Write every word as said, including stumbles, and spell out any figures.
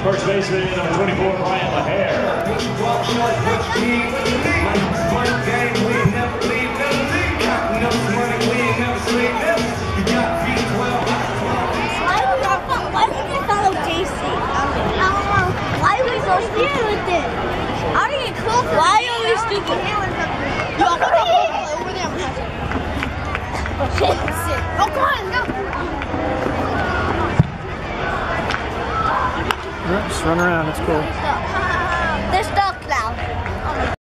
First baseman, number twenty-four, Brian LaHare. Why would you follow J C? I don't know. Why are we so stupid with it? I don't get close. Why are we stupid? Yo, over there. Over there. Shit, shit. Oh, come on, go. Just run around, it's cool.